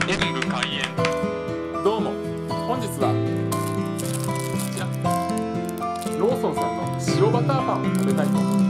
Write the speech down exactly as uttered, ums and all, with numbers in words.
演武開演。 どうも、本日はこちらローソンさんの塩バターパンを食べたいと思います。